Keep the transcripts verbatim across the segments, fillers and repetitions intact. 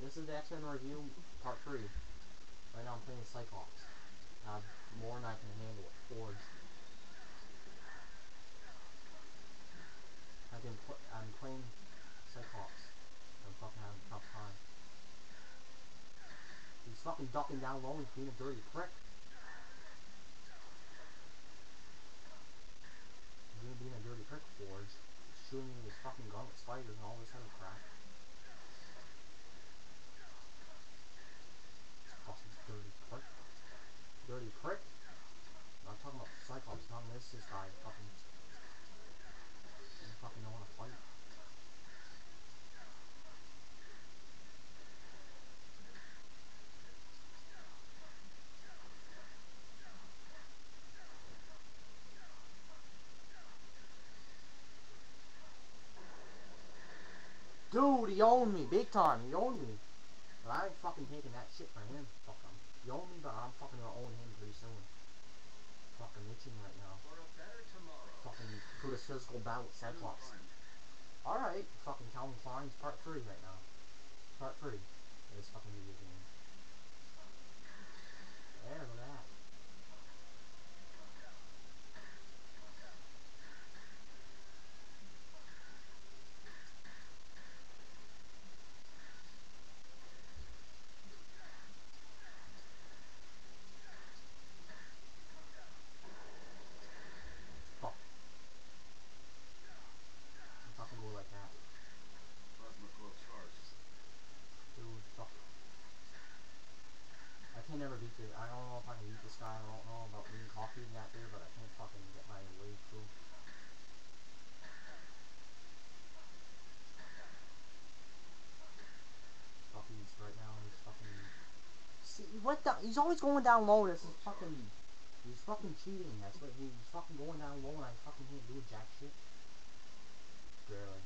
this is the X-Men review part three. Right now I'm playing Cyclops. I have more than I can handle with Forge. I can put. I'm playing Cyclops. I'm fucking having a tough time. He's fucking ducking down low and being a dirty prick. He's being a dirty prick, Forge. He's shooting me with his fucking gun with spiders and all this other crap. Fucking dirty prick. Dirty prick. I'm not talking about Cyclops, I'm talking this, this guy fucking. Doesn't fucking know how to fight. Dude, he owned me, big time, he owned me. But I ain't fucking taking that shit from him. Fuck him. He owned me, but I'm fucking gonna own him pretty soon. Fucking itching right now. Fucking through this physical battle with Cyclops. Alright, fucking Calvin Klein's part three right now. Part three of this fucking video game. There, look at that. Fuck. I'm fucking go like that. Dude, fuck. I can never beat this. I don't know if I can beat this guy. I don't know about being coffee and that there, but I can't fucking get my way through. Fuck, he's right now, he's fucking... See, what the... He's always going down low. This is fucking... He's fucking cheating. That's what he's fucking going down low and I fucking can't do jack shit. Barely.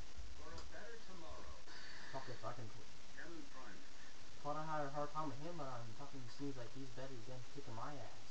Fuck if I can... Thought I had a hard time with him, but I'm fucking seems like he's better than kicking my ass.